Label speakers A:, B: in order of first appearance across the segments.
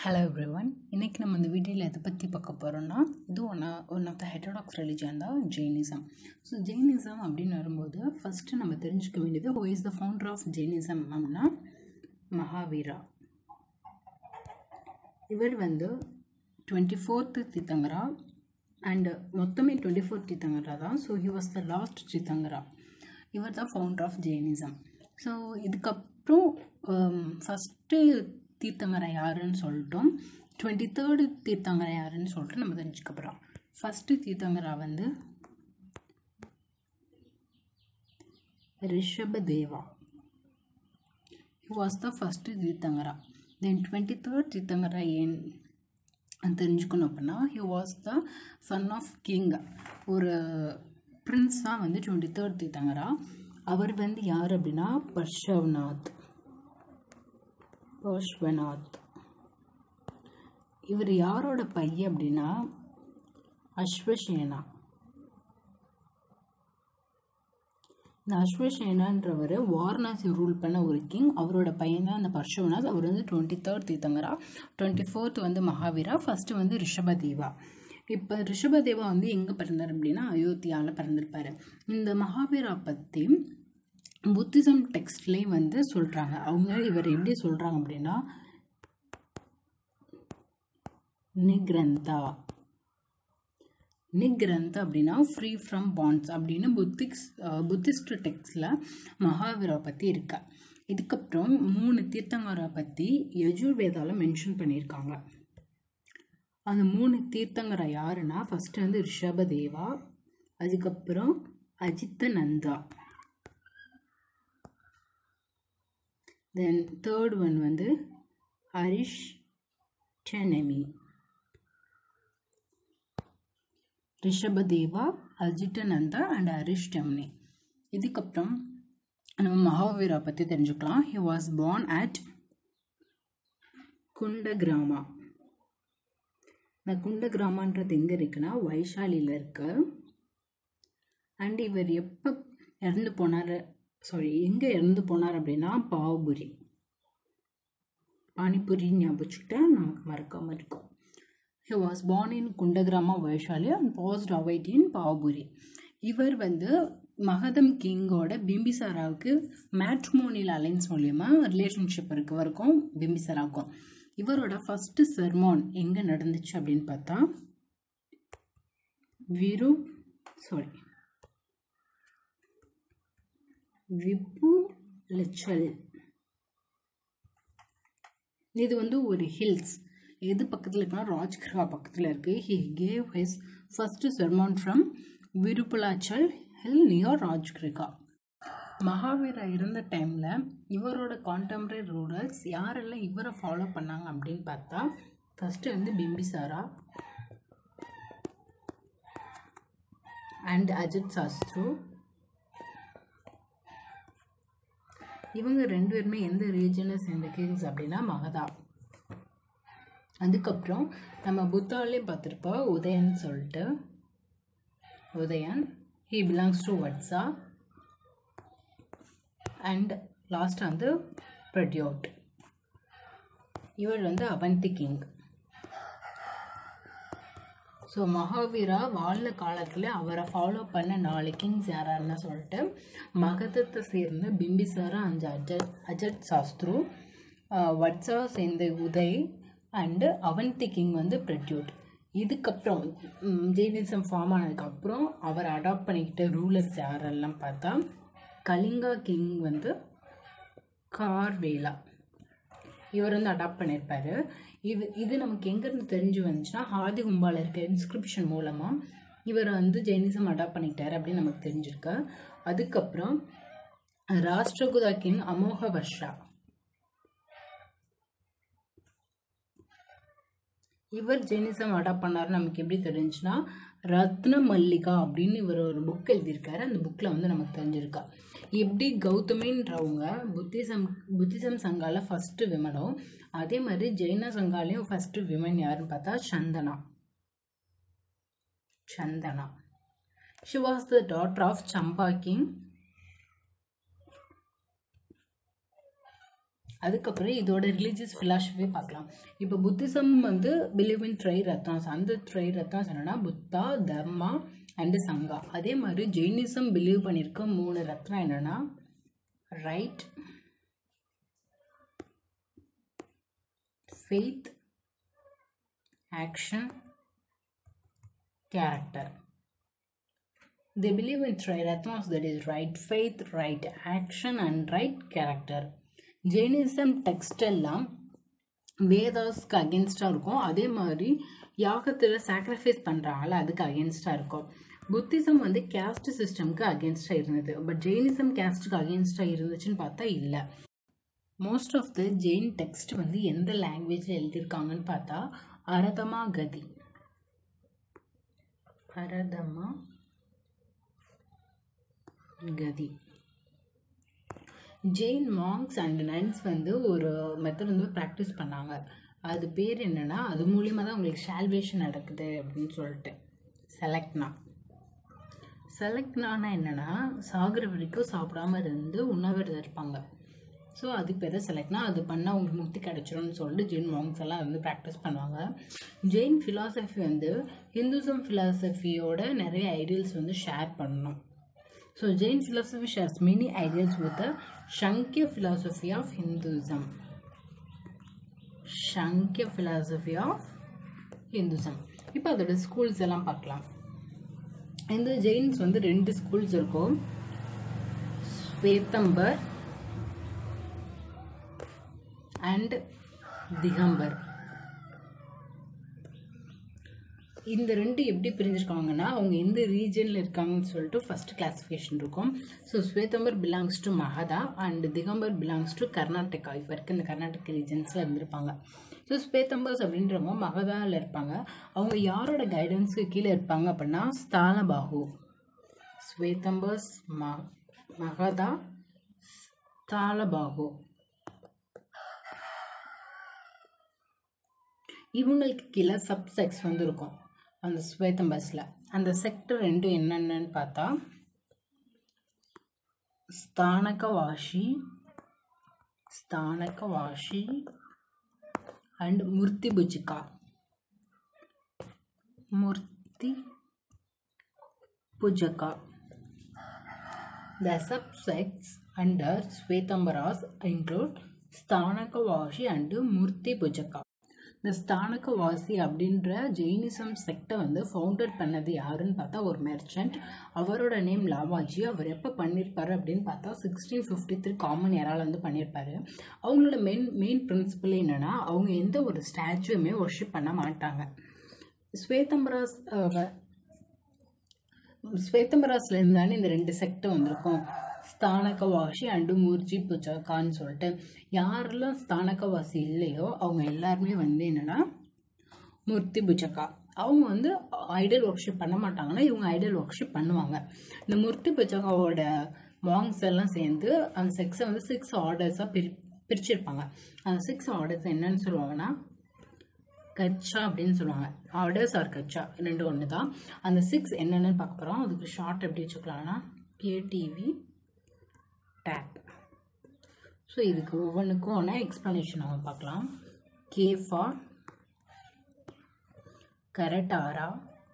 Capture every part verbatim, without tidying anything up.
A: Hello everyone. இன்றைக்கி நம்ம இந்த வீடியோவில் எதை பற்றி பார்க்க போகிறோம்னா, இது one one of the heterodox religion தான் ஜெயினிசம். ஸோ ஜெயினிசம் அப்படின்னு வரும்போது ஃபஸ்ட்டு நம்ம தெரிஞ்சுக்க வேண்டியது who is the founder of Jainism அப்படின்னா மகாவீரா. இவர் வந்து டுவெண்ட்டி ஃபோர்த்து தீர்த்தங்கரா அண்டு மொத்தமே டுவெண்ட்டி ஃபோர்த் தீர்த்தங்கரா தான். So he was the last tirthankara. இவர் தான் ஃபவுண்டர் ஆஃப் ஜெயினிசம். ஸோ இதுக்கப்புறம் ஃபஸ்ட்டு தீர்த்தங்கரை யாருன்னு சொல்லிட்டோம். டுவெண்ட்டி தேர்டு தீர்த்தங்கரை யாருன்னு சொல்லிட்டு நம்ம தெரிஞ்சுக்க போகிறோம். ஃபஸ்ட்டு தீர்த்தங்கரா வந்து Rishabhadeva. He was the first tirthankara. Then twenty third tirthankara ஏன் தெரிஞ்சுக்கணும் அப்படின்னா, he was the son of king. ஒரு பிரின்ஸ் தான் வந்து டுவெண்ட்டி தேர்ட் தீர்த்தங்கரா. அவர் வந்து யார் அப்படின்னா பர்ஷவநாத். பர்ஷ்வநாத் இவர் யாரோட பையன் அப்படின்னா அஸ்வசேனா. இந்த அஸ்வசேனான்றவர் வாரணாசி ரூல் பண்ண ஒரு கிங். அவரோட பையன் தான் அந்த பர்ஷவநாத். அவர் வந்து twenty third tirthankara. Twenty fourth வந்து மகாவீரா. ஃபஸ்ட்டு வந்து ரிஷபதேவா. இப்போ ரிஷபதேவா வந்து எங்கே பிறந்தார் அப்படின்னா அயோத்தியாவில் பிறந்திருப்பார். இந்த மகாவீரா பற்றி புத்திசம் டெக்ஸ்ட்லேயும் வந்து சொல்கிறாங்க. அவங்க இவர் எப்படி சொல்கிறாங்க அப்படின்னா நிக்ரந்தா. நிக்ரந்தா அப்படின்னா ஃப்ரீ ஃப்ரம் பாண்ட்ஸ் அப்படின்னு புத்திக்ஸ் புத்திஸ்ட் டெக்ஸ்டில் மகாவீரா பற்றி இருக்கா. இதுக்கப்புறம் மூணு தீர்த்தங்கரா பற்றி யஜுர்வேதாவில் மென்ஷன் பண்ணியிருக்காங்க. அந்த மூணு தீர்த்தங்கரா யாருன்னா ஃபஸ்ட்டு வந்து ரிஷபதேவா, அதுக்கப்புறம் அஜித்தநந்தா, தென் தேர்ட் ஒன் வந்து அரிஷ்டனமி. ரிஷபதேவா, அஜித்தநந்தா அண்ட் அரிஷ்டமனி. இதுக்கப்புறம் நம்ம மகாவீரா பற்றி தெரிஞ்சுக்கலாம். He was born at Kundagrama. இந்த குண்டகிராமான்றது எங்கே இருக்குன்னா வைஷாலியில் இருக்கு. அண்ட் இவர் எப்போ இறந்து போனார் சாரி எங்கே இறந்து போனார் அப்படின்னா பாவ்புரி. பானிபுரி ஞாபகிச்சுக்கிட்டா நமக்கு மறக்காமல் இருக்கும். He was born in குண்டகிராமா Vaishali and passed away in Pavapuri. இவர் வந்து மகதம் கிங்கோட பிம்பிசாராவுக்கு மேட்ரிமோனியல் அலைன்ஸ் மூலியமா ரிலேஷன்ஷிப் இருக்கு வரைக்கும் பிம்பிசாராவுக்கும். இவரோட ஃபர்ஸ்ட் செர்மான் எங்கே நடந்துச்சு அப்படின்னு பார்த்தா விரு சாரி விபுலச்சல். இது வந்து ஒரு ஹில்ஸ். எது பக்கத்தில் இருக்குன்னா ராஜ்கிரகா பக்கத்தில் இருக்குது. He gave his first sermon from Vipulachal hill near Rajagriha. Mahavira இருந்த டைமில் இவரோட கான்டெம்பரரி ரூலர்ஸ் யாரெல்லாம் இவரை ஃபாலோ பண்ணாங்க அப்படின்னு பார்த்தா ஃபஸ்ட்டு வந்து பிம்பிசாரா அண்ட் அஜித் சாஸ்திரு. இவங்க ரெண்டு பேருமே எந்த ரீஜனை சேர்ந்த கிங்ஸ் அப்படின்னா மகதா. அதுக்கப்புறம் நம்ம புத்தாலையும் பார்த்துருப்போம் உதயன் சொல்லிட்டு. Udayan he belongs to Vatsa. And last வந்து பிரட்யோட். இவர் வந்து அவந்தி கிங். ஸோ மகாவீரா வாழ்ந்த காலத்தில் அவரை ஃபாலோ பண்ண நாலு கிங்ஸ் யாராருன்னு சொல்லிட்டு மகதத்தை சேர்ந்த பிம்பிசாரா அண்ட் அஜத் அஜத் சாஸ்திரு, வட்சா சேர்ந்த உதய் அண்டு அவந்தி கிங் வந்து பிரட்யூட். இதுக்கப்புறம் ஜெயினிசம் ஃபார்ம் ஆனதுக்கப்புறம் அவர் அடாப்ட் பண்ணிக்கிட்ட ரூலர்ஸ் யாரெல்லாம் பார்த்தா கலிங்கா கிங் வந்து கார்வேலா. இவர் வந்து அடாப்ட் பண்ணியிருப்பார். இது இது நமக்கு எங்கேருந்து தெரிஞ்சு வந்துச்சுன்னா ஆதி கும்பாவில் இருக்க இன்ஸ்கிரிப்ஷன் மூலமாக இவர் வந்து ஜெயினிசம் அடாப்ட் பண்ணிக்கிட்டார் அப்படின்னு நமக்கு தெரிஞ்சிருக்கு. அதுக்கப்புறம் ராஷ்டிரகுதா கிங் அமோக வர்ஷா. இவர் ஜெயினிசம் அடாப்ட் பண்ணார் நமக்கு எப்படி தெரிஞ்சுன்னா ரத்ன மல்லிகா அப்படின்னு இவர் ஒரு புக் எழுதியிருக்காரு. அந்த புக்கில் வந்து நமக்கு தெரிஞ்சிருக்கா எப்படி கௌதமின்றவங்க புத்திசம் புத்திசம் சங்கால ஃபஸ்ட்டு விமனும் அதே மாதிரி ஜெயின சங்காலையும் ஃபஸ்ட்டு விமன் யாருன்னு பார்த்தா Chandana. Chandana she was the daughter of Champa king அதுக்கப்புறம் இதோட ரிலீஜியஸ் ஃபிலாசபி பார்க்கலாம். இப்போ புத்திசம் வந்து பிலீவ் இன் த்ரை ரத்னாஸ். அந்த த்ரை ரத்னாஸ் என்னன்னா புத்தா, தர்மா அண்டு சங்கா. அதே மாதிரி ஜெயினிசம் பிலீவ் பண்ணியிருக்க மூணு ரத்னா என்னன்னா right, faith, action, character. They believe in Triratnas, that is right faith, right action and right character. Jainism text எல்லாம் வேதாஸ்க்கு அகேன்ஸ்டாக இருக்கும். அதே மாதிரி யாகத்தில் சாக்ரிஃபைஸ் பண்ணுறாங்கள அதுக்கு அகேன்ஸ்டாக இருக்கும். புத்திசம் வந்து கேஸ்ட் சிஸ்டம்க்கு அகேன்ஸ்டாக இருந்தது. பட் ஜெயினிசம் கேஸ்ட்டுக்கு அகேன்ஸ்டாக இருந்துச்சுன்னு பார்த்தா இல்லை. Most of the Jain text வந்து எந்த லாங்குவேஜில் எழுதியிருக்காங்கன்னு பார்த்தா அரதமா கதி. அரதமா கதி. ஜெயின் மாங்க்ஸ் அண்ட் நன்ஸ் வந்து ஒரு மெத்தட் வந்து ப்ராக்டிஸ் பண்ணாங்க. அது பேர் என்னன்னா, அது மூலியமாக தான் உங்களுக்கு சால்வேஷன் நடக்குது அப்படின்னு சொல்லிட்டு செலக்ட்னா. செலக்ட்னானா என்னன்னா, சாகுற வரைக்கும் சாப்பிடாம இருந்து உண்ணாவிரதம் இருப்பாங்க. ஸோ அது பேர் செலக்ட்னா. அது பண்ணால் உங்களுக்கு முக்தி கிடைச்சிரும்னு சொல்லிட்டு ஜெயின் மாங்க்ஸ் எல்லாம் வந்து ப்ராக்டிஸ் பண்ணுவாங்க. ஜெயின் ஃபிலாசபி வந்து ஹிந்துசம் ஃபிலாசபியோட நிறைய ஐடியல்ஸ் வந்து ஷேர் பண்ணணும். So Jain philosophy shares many ideas with the Shankya philosophy of Hinduism. Shankya philosophy of Hinduism. இப்போ அதோட ஸ்கூல்ஸ் எல்லாம் பார்க்கலாம். இந்த ஜெயின்ஸ் வந்து ரெண்டு ஸ்கூல்ஸ் இருக்கும். ஸ்வேதம்பர் அண்ட் திகம்பர். இந்த ரெண்டு எப்படி பிரிஞ்சிருக்காங்கன்னா, அவங்க எந்த ரீஜனில் இருக்காங்கன்னு சொல்லிட்டு ஃபர்ஸ்ட் கிளாஸிஃபிகேஷன் இருக்கும். So Svetambar belongs to Magadha and Digambar belongs to Karnataka. இப்போ இருக்க இந்த கர்நாடக ரீஜன்ஸில் இருந்திருப்பாங்க. ஸோ ஸ்வேதம்பர்ஸ் அப்படின்றவங்க மகதாவில் இருப்பாங்க. அவங்க யாரோட கைடன்ஸுக்கு கீழே இருப்பாங்க அப்படின்னா ஸ்தானபாகு. ஸ்வேதம்பர்ஸ் ம மகதா ஸ்தானபாகு. இவங்களுக்கு கீழே சப்செக்ஸ் வந்து இருக்கும் அந்த ஸ்வேதம்பர்ஸில். அந்த செக்டர் ரெண்டும் என்னென்னு பார்த்தா Sthanakvasi, Sthanakvasi and Murti Pujaka. Murti Pujaka. The subsects under Svetambaras include Sthanakvasi and Murti Pujaka. இந்த ஸ்தானகவாசி அப்படின்ற ஜெயினிசம் செக்டை வந்து ஃபவுண்டட் பண்ணது யாருன்னு பார்த்தா ஒரு மெர்ச்சன்ட். அவரோட நேம் லாவாஜி. அவர் எப்போ பண்ணியிருப்பாரு அப்படின்னு பார்த்தா சிக்ஸ்டீன் ஃபிஃப்டி த்ரீ காமன் ஏரால வந்து பண்ணியிருப்பாரு. அவங்களோட மெயின் மெயின் பிரின்சிபல் என்னன்னா, அவங்க எந்த ஒரு ஸ்டாச்சுவுமே ஒர்ஷிப் பண்ண மாட்டாங்க. ஸ்வேதம்பராஸ் ஸ்வேதம்பராஸ்ல இருந்தானே இந்த ரெண்டு செக்டை வந்திருக்கும், ஸ்தானகவாசி அண்டு மூர்த்தி புஜகான்னு சொல்லிட்டு. யாரெல்லாம் ஸ்தானகவாசி இல்லையோ அவங்க எல்லாருமே வந்து என்னன்னா மூர்த்தி புஜகா. அவங்க வந்து ஐடல் ஒர்க்ஷிப் பண்ண மாட்டாங்கன்னா இவங்க ஐடல் ஒர்க்ஷிப் பண்ணுவாங்க. இந்த மூர்த்தி புஜகாவோட மாங்ஸ் எல்லாம் சேர்ந்து அந்த செக்ஸை வந்து சிக்ஸ் ஆர்டர்ஸாக பிரி பிரிச்சிருப்பாங்க. அந்த சிக்ஸ் ஆர்டர்ஸ் என்னன்னு சொல்லுவாங்கன்னா கச்சா அப்படின்னு சொல்லுவாங்க. ஆர்டர்ஸ் ஆர் கச்சா ரெண்டு ஒன்று தான். அந்த சிக்ஸ் என்னென்னு பார்க்க போகிறோம். அதுக்கு ஷார்ட் எப்படி வச்சுக்கலாம்னா கேடிவி டேப். ஸோ இதுக்கு ஒவ்வொன்றுக்கும் ஒன்று எக்ஸ்ப்ளனேஷன் நம்ம பார்க்கலாம். K for Kharatara,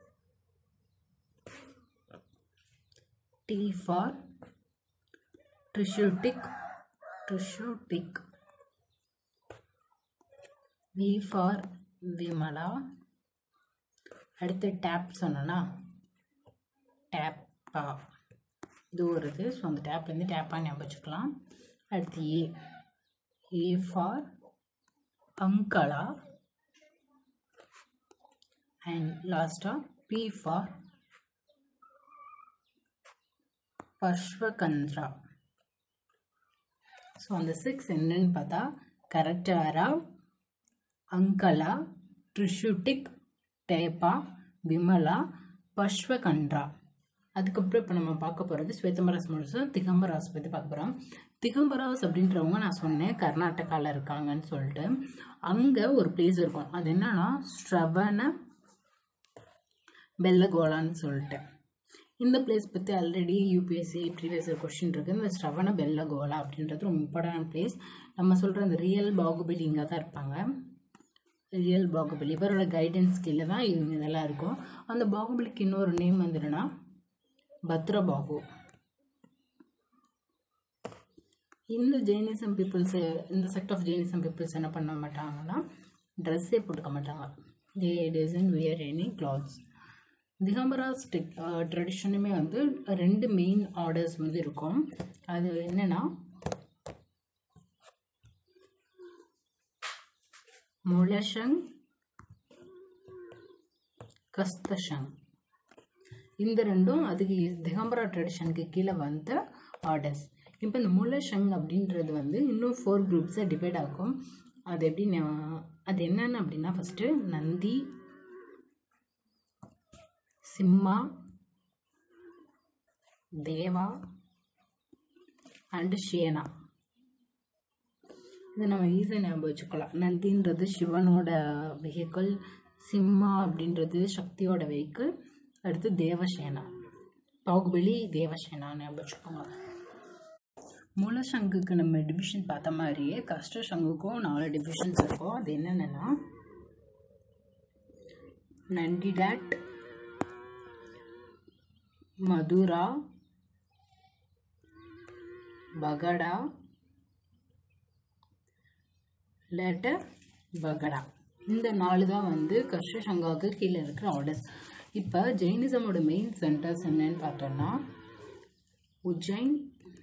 A: T for Tristutik, Tristutik, V for Vimala. அடுத்து டேப் சொன்னோன்னா டேப்பா இது ஒரு இது. ஸோ அந்த டேப்லேருந்து டேப்பாக ஞாபகம் வச்சுக்கலாம். அடுத்து A A for Anchala and லாஸ்ட்டாக பி ஃபார் பஷ்வகந்திரா. ஸோ அந்த சிக்ஸ் என்னன்னு பார்த்தா கரட்டாரா, அங்கலா, ட்ரிஷூட்டிக், டேப்பா, விமலா, பஷ்வகந்திரா. அதுக்கப்புறம் இப்போ நம்ம பார்க்க போகிறது ஸ்வேதம்பராஸ் முடிச்சு திகம்பராஸ் பற்றி பார்க்க போகிறோம். திகம்பராஸ் அப்படின்றவங்க நான் சொன்னேன் கர்நாடகாவில் இருக்காங்கன்னு சொல்லிட்டு. அங்கே ஒரு பிளேஸ் இருக்கும், அது என்னன்னா ஸ்ரவண பெல்லகோலான்னு சொல்லிட்டு. இந்த பிளேஸ் பற்றி ஆல்ரெடி யூபிஎஸ்சி ப்ரீவியஸ் கொஸ்டின் இருக்குது. இந்த ஸ்ரவண பெல்லகோலா அப்படின்றது ரொம்ப இம்பார்ட்டன்ட் பிளேஸ். நம்ம சொல்கிற அந்த ரியல் பாகுபலி இங்கே தான் இருப்பாங்க. ரியல் பாகுபலி இவரோட கைடன்ஸ் கீழே தான் இவங்க இதெல்லாம் இருக்கும். அந்த பாகுபலிக்கு இன்னொரு நேம் வந்துடுனா பத்ரபாகு. இந்த ஜெயினிசம் பீப்புள்ஸ், இந்த செக்ட் ஆஃப் ஜெயினிசம் பீப்புள்ஸ் என்ன பண்ண மாட்டாங்கன்னா ட்ரெஸ்ஸே போட்டுக்க மாட்டாங்க. They doesn't wear any clothes. Digambaras ட்ரெடிஷனுமே வந்து ரெண்டு மெயின் ஆர்டர்ஸ் வந்து இருக்கும். அது என்னன்னா மூலஷங், கஸ்தஷங். இந்த ரெண்டும் அதுக்கு திகம்பரா ட்ரெடிஷனுக்கு கீழே வந்த ஆர்டர்ஸ். இப்போ இந்த மூலஷங் அப்படின்றது வந்து இன்னும் ஃபோர் குரூப்ஸை டிவைட் ஆகும். அது எப்படி, அது என்னென்னு அப்படின்னா ஃபஸ்ட்டு நந்தி, சிம்மா, தேவா அண்டு ஷேனா. இதை நம்ம ஈஸியாக ஞாபகம் வச்சுக்கலாம். நந்தின்றது சிவனோட வெஹிக்கிள், சிம்மா அப்படின்றது சக்தியோட வெஹிக்கிள், அடுத்து தேவசேனா, பாகுபலி தேவசேனா ஞாபகம் வச்சுக்கோங்க. மூலசங்குக்கு நம்ம டிவிஷன் பார்த்த மாதிரியே கஷ்ட சங்குக்கும் நாலு டிவிஷன்ஸ் இருக்கும். அது என்னென்னா நண்டிடாட், மதுரா, பகடா, லேட்ட பகடா. இந்த நாலு தான் வந்து கஷ்ட சங்காவுக்கு கீழே இருக்கிற ஆர்டர்ஸ். இப்போ ஜெயினிசமோட மெயின் சென்டர்ஸ் என்னன்னு பார்த்தோம்னா உஜ்ஜைன்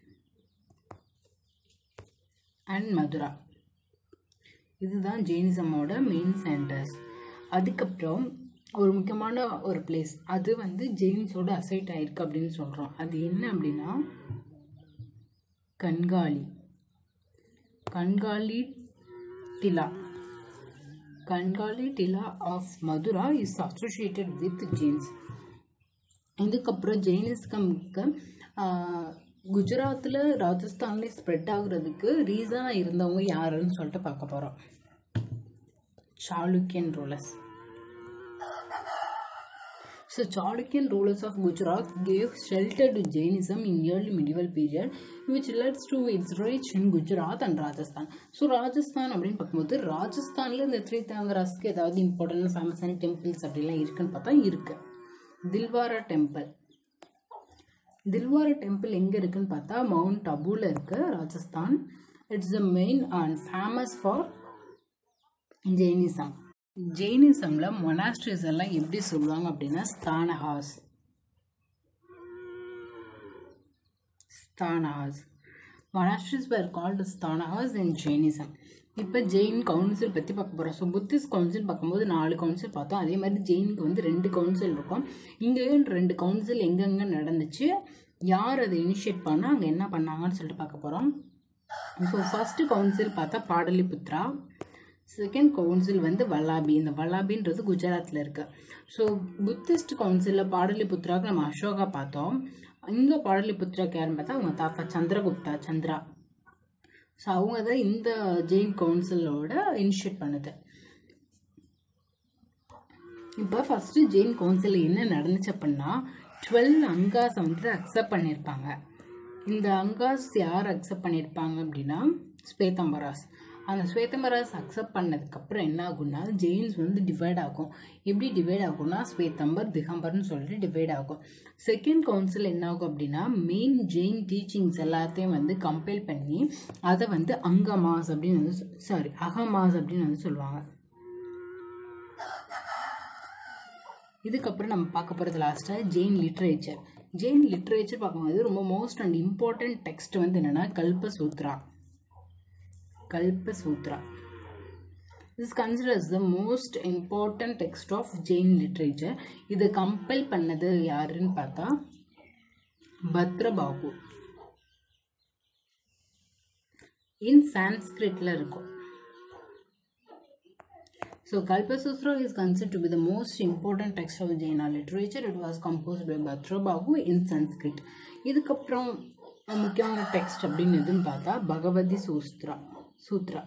A: அண்ட் மதுரா. இதுதான் ஜெயினிசமோட மெயின் சென்டர்ஸ். அதுக்கப்புறம் ஒரு முக்கியமான ஒரு பிளேஸ், அது வந்து ஜெயின்ஸோட அசைட் ஆயிருக்கு அப்படின்னு சொல்கிறோம். அது என்ன அப்படின்னா Kankali. Kankali Tila. Kankali Tila of Mathura is associated with Jains. இதுக்கப்புறம் ஜெயினிஸ்கம்க்கு குஜராத்தில், ராஜஸ்தான்லேயே ஸ்ப்ரெட் ஆகுறதுக்கு ரீசனாக இருந்தவங்க யாருன்னு சொல்லிட்டு பார்க்க போகிறோம். Chalukyan rulers. So Chalukyan rulers of Gujarat gave shelter to Jainism in early medieval period, which led to its reach in Gujarat and Rajasthan. So Rajasthan அப்படின்னு பார்க்கும்போது ராஜஸ்தானில் இந்த த்ரீ தாங்கராஸ்க்கு ஏதாவது இம்பார்ட்டன்ட் ஃபேமஸான டெம்பிள்ஸ் அப்படிலாம் இருக்குன்னு பார்த்தா இருக்கு. தில்வாரா டெம்பிள். தில்வாரா டெம்பிள் எங்கே இருக்குன்னு பார்த்தா மவுண்ட் அபுல இருக்கு, Rajasthan. It's the main and famous for Jainism. ஜெயினிசம்ல மொனாஸ்ட்ரிஸ் எல்லாம் எப்படி சொல்லுவாங்க அப்படின்னா Sthanakas. Sthanakas. Monasteries were called Sthanakas in Jainism. இப்போ ஜெயின் கவுன்சில் பற்றி பார்க்க போகிறோம். ஸோ புத்திஸ்ட் கவுன்சில் பார்க்கும்போது நாலு கவுன்சில் பார்த்தோம். அதே மாதிரி ஜெயினுக்கு வந்து ரெண்டு கவுன்சில் இருக்கும். இங்கேயும் ரெண்டு கவுன்சில் எங்கெங்கே நடந்துச்சு, யார் அதை இனிஷியேட் பண்ணால் அங்கே என்ன பண்ணாங்கன்னு சொல்லிட்டு பார்க்க போகிறோம். ஸோ ஃபர்ஸ்ட் கவுன்சில் பார்த்தா பாடலிபுத்ரா. செகண்ட் கவுன்சில் வந்து வல்லாபி. இந்த வல்லாபின்றது குஜராத்தில் இருக்கு. ஸோ புத்திஸ்ட் கவுன்சிலில் பாடலிபுத்ராவுக்கு நம்ம அசோகா பார்த்தோம். இங்கே பாடலிபுத்ராக்கு யாருன்னு பார்த்தா அவங்க தாத்தா சந்திரகுப்தா, சந்திரா. ஸோ அவங்க தான் இந்த ஜெயின் கவுன்சிலோட இனிஷியேட் பண்ணுது. இப்போ ஃபர்ஸ்ட் ஜெயின் கவுன்சில் என்ன நடந்துச்சு அப்படின்னா டுவெல் அங்காஸை வந்து அக்செப்ட் பண்ணியிருப்பாங்க. இந்த அங்காஸ் யார் அக்செப்ட் பண்ணியிருப்பாங்க அப்படின்னா ஸ்வேதம்பராஸ். அந்த ஸ்வேதம்பராஸ் அக்செப்ட் பண்ணதுக்கப்புறம் என்ன ஆகும்னா ஜெயின்ஸ் வந்து டிவைட் ஆகும். எப்படி டிவைட் ஆகும்னா ஸ்வேதம்பர், திகம்பர்னு சொல்லிட்டு டிவைட் ஆகும். செகண்ட் கவுன்சில் என்ன ஆகும் அப்படின்னா மெயின் ஜெயின் டீச்சிங்ஸ் எல்லாத்தையும் வந்து கம்பைல் பண்ணி அதை வந்து அங்கமாஸ் அப்படின்னு வந்து சாரி அகமாஸ் அப்படின்னு வந்து சொல்லுவாங்க. இதுக்கப்புறம் நம்ம பார்க்க போகிறது லாஸ்ட்டாக ஜெயின் லிட்ரேச்சர். ஜெயின் லிட்ரேச்சர் பார்க்கும்போது ரொம்ப மோஸ்ட் அண்ட் இம்பார்ட்டன்ட் டெக்ஸ்ட் வந்து என்னென்னா Kalpasutra. Kalpasutra. This is considered as the most important text of Jain literature. இதை கம்பைல் பண்ணது யாருன்னு பார்த்தா பத்ரபாகு. இன் சான்ஸ்கிரிட்ல இருக்கும். So Kalpasutra is considered to be the most important text of Jaina literature. It was composed by Bhadrabahu in Sanskrit. இதுக்கப்புறம் முக்கியமான text அப்படின்னு எதுன்னு பார்த்தா பகவதி சூஸ்திரா சூத்ரா.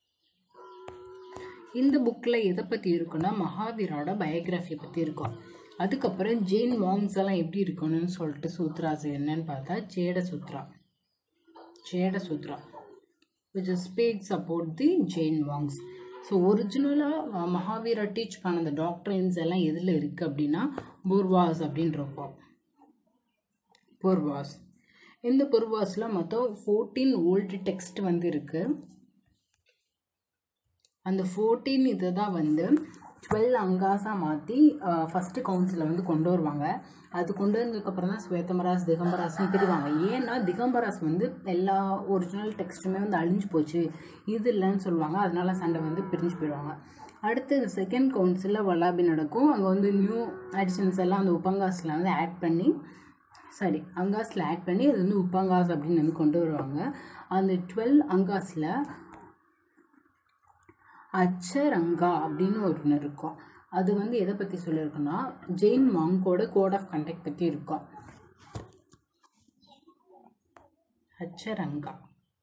A: இந்த புக்கில் எதை பற்றி இருக்குன்னா மகாவீரோட பயோகிராஃபி பற்றி இருக்கும். அதுக்கப்புறம் ஜெயின் மாங்ஸ் எல்லாம் எப்படி இருக்கணும்னு சொல்லிட்டு சூத்ராஸ் என்னன்னு பார்த்தா Cheda Sutra Cheda Sutra which speaks about the Jain monks. So ஒரிஜினலாக மகாவீரா டீச் பண்ண அந்த டாக்டரின்ஸ் எல்லாம் எதில் இருக்குது அப்படின்னா பூர்வாஸ் அப்படின்றப்போ பூர்வாஸ் இந்த பூர்வாஸில் மொத்தம் ஃபோர்டீன் ஓல்டு டெக்ஸ்ட் வந்து இருக்குது. அந்த ஃபோர்டீன் இதை தான் வந்து டுவெல் அங்காஸாக மாற்றி ஃபஸ்ட்டு கவுன்சிலில் வந்து கொண்டு வருவாங்க. அது கொண்டு வந்ததுக்கப்புறம் தான் ஸ்வேதமராஸ் திகம்பராஸ்ன்னு பிரிவாங்க. ஏன்னா திகம்பராஸ் வந்து எல்லா ஒரிஜினல் டெக்ஸ்ட்டுமே வந்து அழிஞ்சு போச்சு, இது இல்லைன்னு சொல்லுவாங்க. அதனால சண்டை வந்து பிரிஞ்சு போயிடுவாங்க. அடுத்து செகண்ட் கவுன்சிலில் வல்லாபி நடக்கும். அங்கே வந்து நியூ அடிஷன்ஸ் எல்லாம் அந்த உப்பங்காஸில் வந்து ஆட் பண்ணி சாரி அங்காஸில் ஆட் பண்ணி அது வந்து உப்பங்காஸ் அப்படின்னு வந்து கொண்டு வருவாங்க. அந்த டுவெல் அங்காஸில் அச்சரங்கா அப்படின்னு ஒன்று இருக்கும். அது வந்து எதை பற்றி சொல்லியிருக்குன்னா ஜெயின் மாங்கோட கோட் ஆஃப் கண்டக்ட் பற்றி இருக்கும். அச்சரங்கா.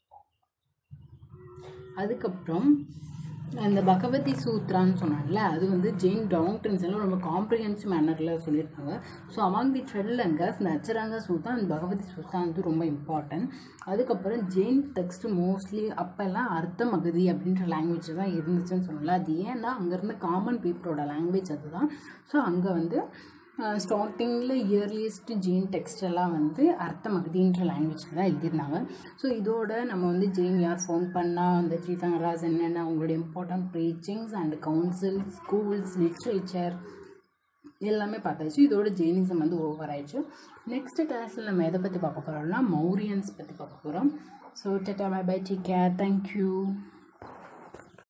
A: அதுக்கப்புறம் அந்த பகவதி சூத்ரான்னு சொன்னாங்கல்ல, அது வந்து ஜெயின் டாக்டரின்ஸ் எல்லாம் ரொம்ப காம்ப்ரிஹென்சிவ் மேனரில் சொல்லியிருக்காங்க. So among the twelve Angas இந்த அச்சரங்கா சூத்ரா அந்த பகவதி சூத்ரா வந்து ரொம்ப இம்பார்ட்டன்ட். அதுக்கப்புறம் ஜெயின் டெக்ஸ்ட் மோஸ்ட்லி அப்போல்லாம் அர்த்த மகதி அப்படின்ற லாங்குவேஜ் தான் இருந்துச்சுன்னு சொன்னால. அது ஏன்னா அங்கே இருந்த காமன் பீப்புளோட லாங்குவேஜ் அதுதான். ஸோ அங்கே வந்து ஸ்டார்டிங்கில் இயர்லியஸ்ட் ஜெயின் டெக்ஸ்ட் எல்லாம் வந்து அர்த்த மகதின்ற லாங்குவேஜில் தான் எழுதியிருந்தாங்க. ஸோ இதோட நம்ம வந்து ஜெயின் யார் ஃபவுண்ட் பண்ணால் அந்த தீர்த்தங்கராஸ் என்னென்ன அவங்களுடைய important preachings and council schools literature எல்லாமே பார்த்தாச்சு. இதோட ஜெயினிசம் வந்து ஓவர் ஆயிடுச்சு. நெக்ஸ்ட் கிளாஸில் நம்ம எதை பற்றி பார்க்க போகிறோம்னா மௌரியன்ஸ் பற்றி பார்க்க போகிறோம். So tata bye bye, take care, thank you.